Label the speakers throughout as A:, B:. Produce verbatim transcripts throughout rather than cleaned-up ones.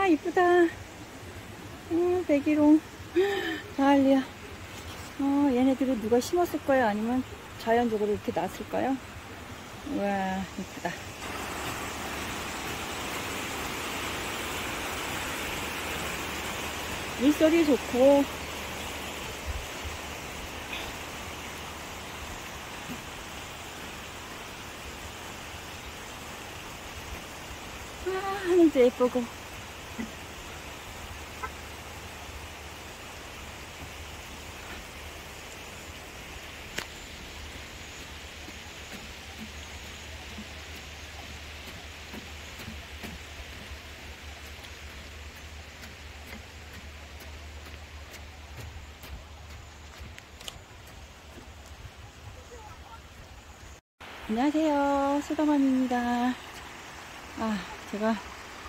A: 와, 이쁘다. 어, 백일홍. 난리야. 어, 얘네들은 누가 심었을까요? 아니면 자연적으로 이렇게 났을까요? 우와, 이쁘다. 물소리 좋고, 아, 하늘도 예쁘고. 안녕하세요, 수다맘입니다. 아, 제가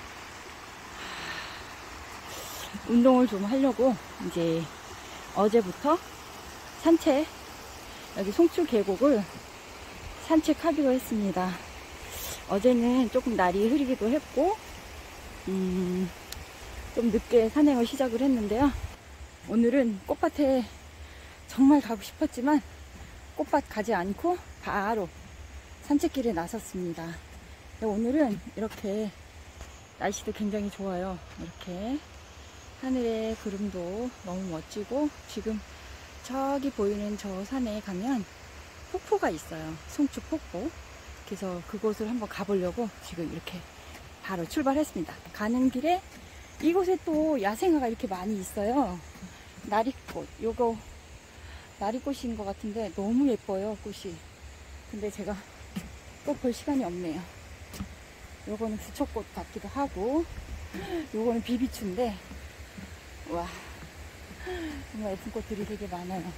A: 운동을 좀 하려고 이제 어제부터 산책, 여기 송추 계곡을 산책하기로 했습니다. 어제는 조금 날이 흐리기도 했고 음, 좀 늦게 산행을 시작을 했는데요. 오늘은 꽃밭에 정말 가고 싶었지만 꽃밭 가지 않고 바로 산책길에 나섰습니다. 오늘은 이렇게 날씨도 굉장히 좋아요. 이렇게 하늘의 구름도 너무 멋지고, 지금 저기 보이는 저 산에 가면 폭포가 있어요. 송추 폭포. 그래서 그곳을 한번 가보려고 지금 이렇게 바로 출발했습니다. 가는 길에 이곳에 또 야생화가 이렇게 많이 있어요. 나리꽃, 요거 나리꽃인 것 같은데 너무 예뻐요, 꽃이. 근데 제가 꽃 볼 시간이 없네요. 요거는 부처꽃 같기도 하고, 요거는 비비추인데, 와, 정말 예쁜 꽃들이 되게 많아요.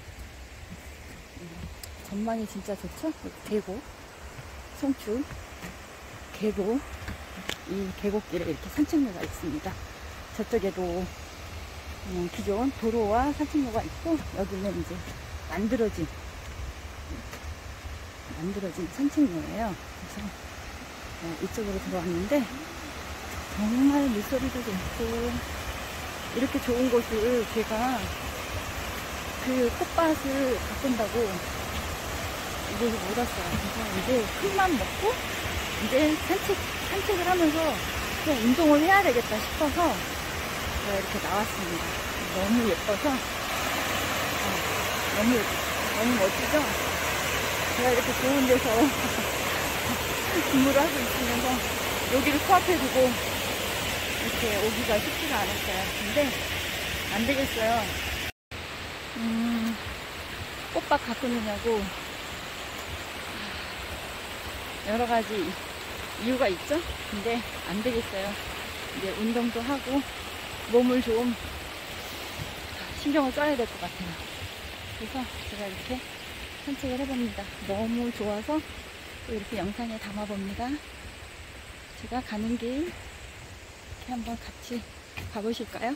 A: 전망이 진짜 좋죠? 계곡, 송추 계곡, 이 계곡길에 이렇게 산책로가 있습니다. 저쪽에도 음, 기존 도로와 산책로가 있고, 여기는 이제 만들어진 만들어진 산책로예요. 그래서 어, 이쪽으로 들어왔는데 정말 물소리도 좋고, 이렇게 좋은 곳을 제가 그 꽃밭을 바꾼다고 이제 못 왔어요. 그래서 이제 큰맘 먹고 이제 산책, 산책을 하면서 좀 운동을 해야 되겠다 싶어서 제가 이렇게 나왔습니다. 너무 예뻐서 어, 너무 너무 멋지죠? 제가 이렇게 좋은 데서 근무를 하고 있으면서 여기를 코앞에 두고 이렇게 오기가 쉽지가 않았어요. 근데 안 되겠어요. 음, 꽃밭 가꾸느냐고 여러 가지 이유가 있죠? 근데 안 되겠어요. 이제 운동도 하고 몸을 좀 신경을 써야 될 것 같아요. 그래서 제가 이렇게 산책을 해봅니다. 너무 좋아서 또 이렇게 영상에 담아봅니다. 제가 가는 길 이렇게 한번 같이 가보실까요?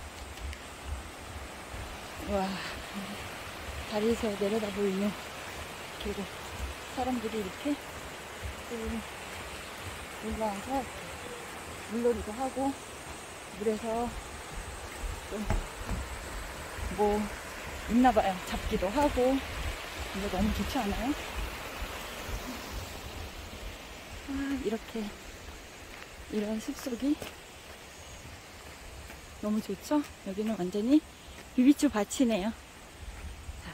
A: 와, 다리에서 내려다 보이는 계곡. 사람들이 이렇게 올라와서 물놀이도 하고, 물에서 좀 뭐 있나봐요. 잡기도 하고. 이거 너무 좋지 않아요? 아, 이렇게 이런 숲속이 너무 좋죠? 여기는 완전히 비비추 밭이네요. 자.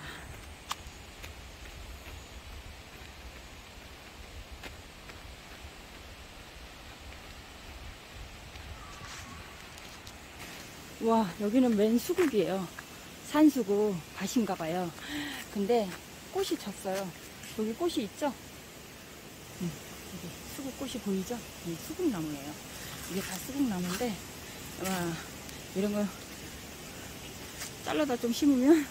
A: 와, 여기는 맨 수국이에요. 산수국 밭인가봐요. 근데 꽃이 졌어요. 여기 꽃이 있죠? 음, 여기 수국꽃이 보이죠? 이 수국나무예요. 이게 다 수국나무인데, 와, 이런 거 잘라다 좀 심으면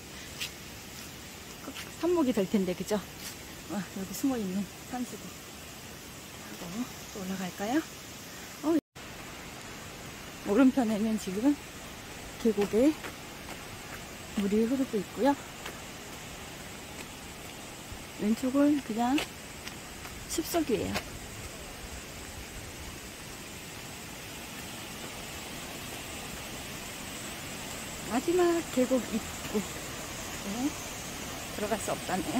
A: 삽목이 될 텐데, 그죠? 와, 여기 숨어 있는 산수국. 하고 또 올라갈까요? 어, 오른편에는 지금 계곡에 물이 흐르고 있고요. 왼쪽은 그냥 숲속이에요. 마지막 계곡 입구. 네, 들어갈 수 없다네요.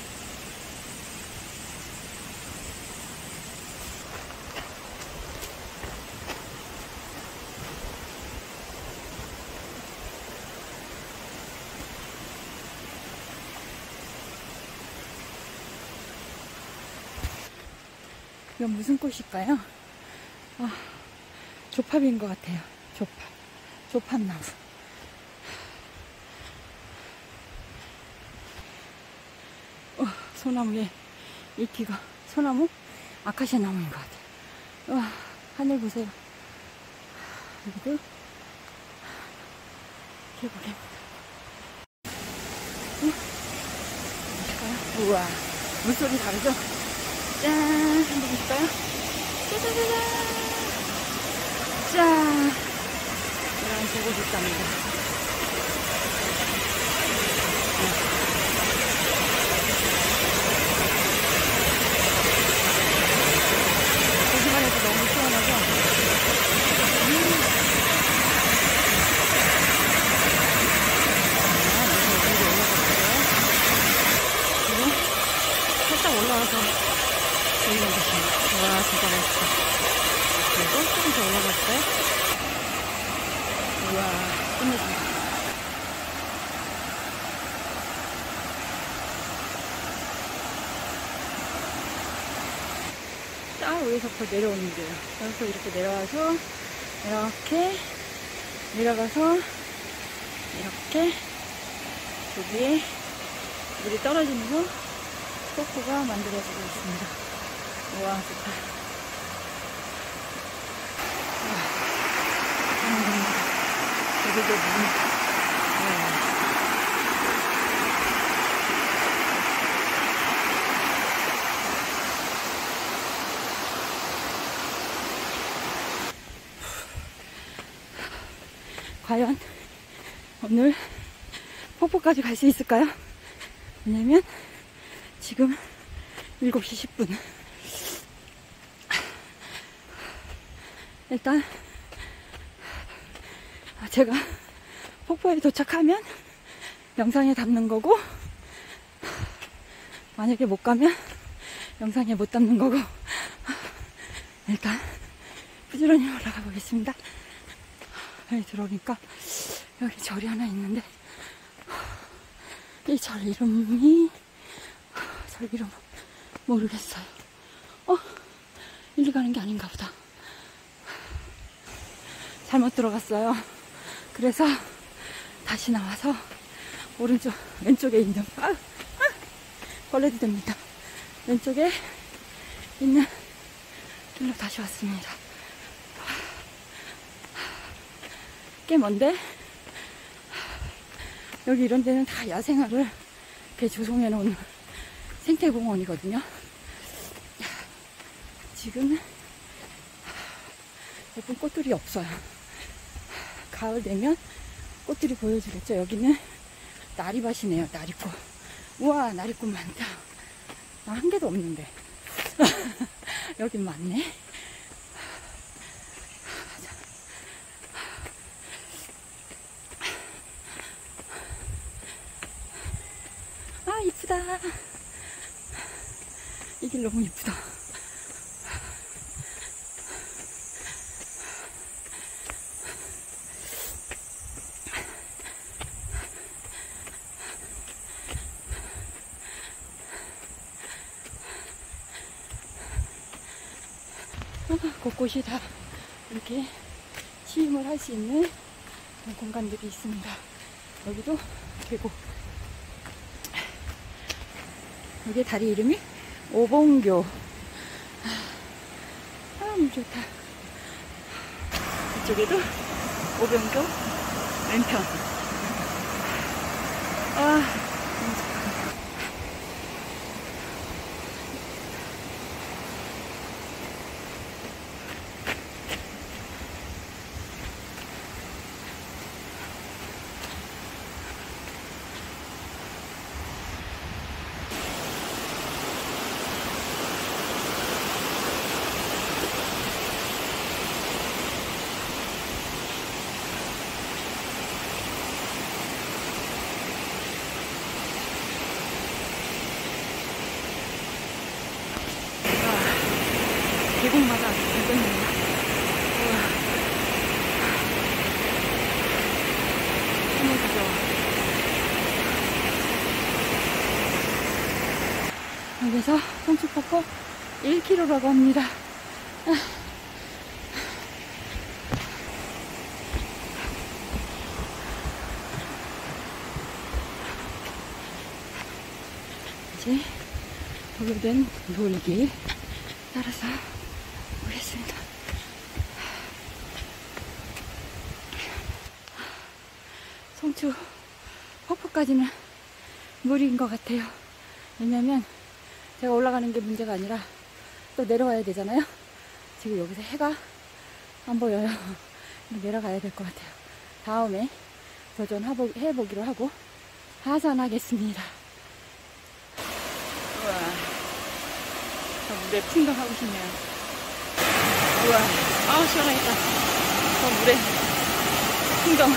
A: 이건 무슨 꽃일까요? 아, 조팝인 것 같아요. 조팝. 조팝나무. 어, 소나무에 잎이가, 소나무? 아카시아 나무인 것 같아요. 와, 하늘 보세요. 여기도 계곡입니다. 어? 우와, 물소리 다르죠? 짠! 한번 볼까요? 짜자자잔! 짠! 이런 계곡이 있답니다. 보기만 해도 너무 시원하죠? 음. 살짝 올라와서 보이는 것입니다. 와, 진짜 멋있다. 그리고 조금 더 올라갈까요? 우와, 끝내줍니다. 딱 위에서부터 내려오는데요. 여기서 이렇게 내려와서 이렇게 내려가서 이렇게 여기에 물이 떨어지면서 폭포가 만들어지고 있습니다. 우와, 좋다. 여기도 물. 과연 오늘 폭포까지 갈 수 있을까요? 왜냐면 지금 일곱 시 십 분. 일단 제가 폭포에 도착하면 영상에 담는 거고, 만약에 못 가면 영상에 못 담는 거고, 일단 부지런히 올라가 보겠습니다. 여기 들어오니까 여기 절이 하나 있는데, 이 절 이름이, 절 이름 모르겠어요. 어? 일리 가는 게 아닌가 보다. 잘못 들어갔어요. 그래서 다시 나와서 오른쪽, 왼쪽에 있는, 아, 아, 걸레도 됩니다. 왼쪽에 있는 길로 다시 왔습니다. 꽤 먼데, 여기 이런 데는 다 야생화를 이렇게 조성해 놓은 생태공원이거든요. 지금 예쁜 꽃들이 없어요. 가을 되면 꽃들이 보여주겠죠. 여기는 나리밭이네요. 나리꽃. 우와, 나리꽃 많다. 아, 한 개도 없는데. 여긴 많네. 아, 이쁘다. 이 길 너무 이쁘다. 곳곳이 다 이렇게 시음을 할 수 있는 공간들이 있습니다. 여기도 계곡. 여기 다리 이름이 오봉교. 아, 물 좋다. 이쪽에도 오봉교 왼편. 아, 계곡마다 발견됩니다. 우와. 너무 좋아. 여기서 성축폭포 일 킬로미터라고 합니다. 이제 도로된 놀길 따라서 오겠습니다. 성추 폭포까지는 무리인 것 같아요. 왜냐면 제가 올라가는 게 문제가 아니라 또 내려와야 되잖아요. 지금 여기서 해가 안 보여요. 내려가야 될 것 같아요. 다음에 도전해보기로 하고 하산하겠습니다. 우와, 저 물에 풍덩하고 싶네요. 우와, 아우 시원하겠다. 저 물에 풍덩.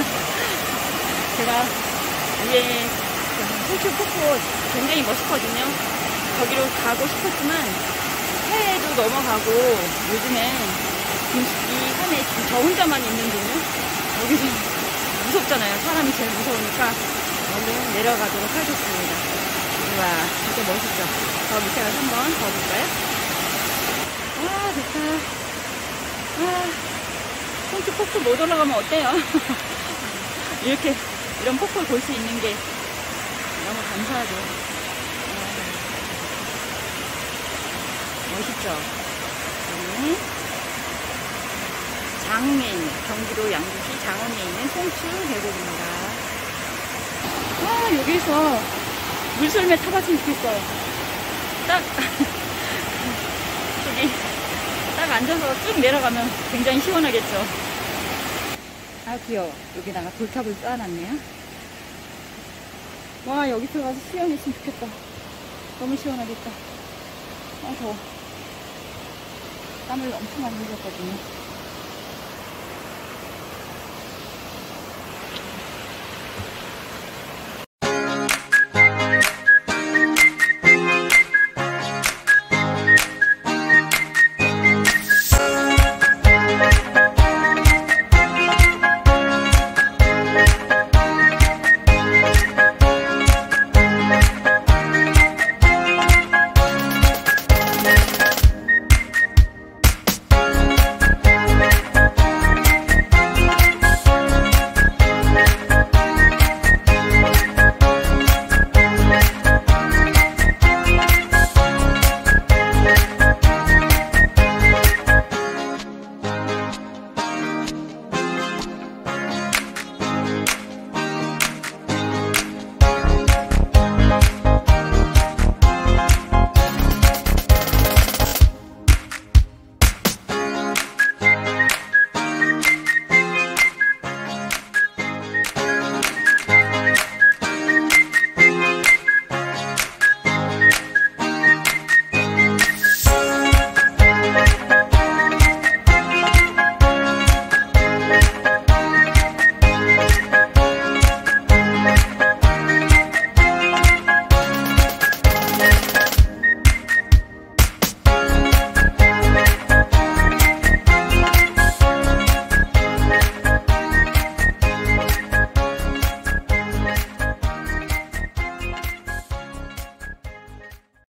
A: 제가 위에 성추 폭포 굉장히 멋있거든요. 거기로 가고 싶었지만 해도 넘어가고 요즘에 이 산에 지금 저 혼자만 있는 중이요. 여기 좀 무섭잖아요. 사람이 제일 무서우니까 얼른 내려가도록 하겠습니다. 우와, 진짜 멋있죠? 저 밑에 가서 한번 더 볼까요? 와, 좋다. 와, 성추 폭포 못 올라가면 어때요? 이렇게, 이런 폭포를 볼 수 있는 게 너무 감사하죠. 와, 멋있죠? 여기는 장흥에 있는, 경기도 양주시 장흥에 있는 성추 계곡입니다. 와, 여기서 물썰매 타봤으면 좋겠어요. 딱 저기 딱 앉아서 쭉 내려가면 굉장히 시원하겠죠. 아 귀여워. 여기다가 돌탑을 쌓아놨네요. 와, 여기 들어가서 수영했으면 좋겠다. 너무 시원하겠다. 아 더워. 땀을 엄청 많이 흘렸거든요.